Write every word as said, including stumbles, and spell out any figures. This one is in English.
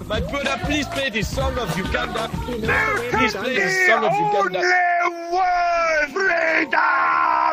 My brother, please play the song of Uganda. There Please can play be the song of Uganda. only one freedom!